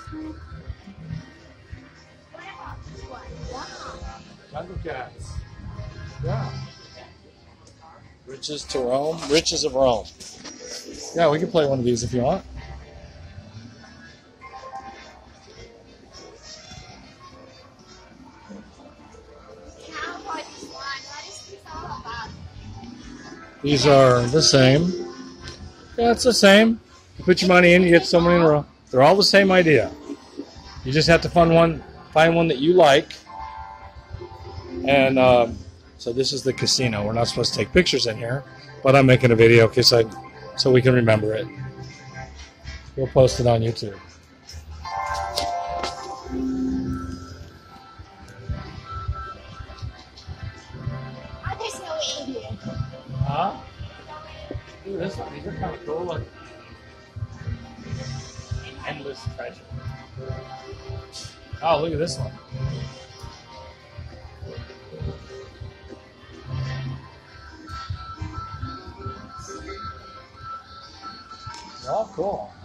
Jungle cats. Yeah. Riches to Rome. Riches of Rome. Yeah, we can play one of these if you want. These are the same. Yeah, it's the same. You put your money in, you get so many in a row. They're all the same idea. You just have to find one that you like. And so this is the casino. We're not supposed to take pictures in here, but I'm making a video so we can remember it. We'll post it on YouTube. There's no Indian. Huh? Ooh, this one. These are kind of cool. Look. Endless treasure. Oh, look at this one. Oh, cool.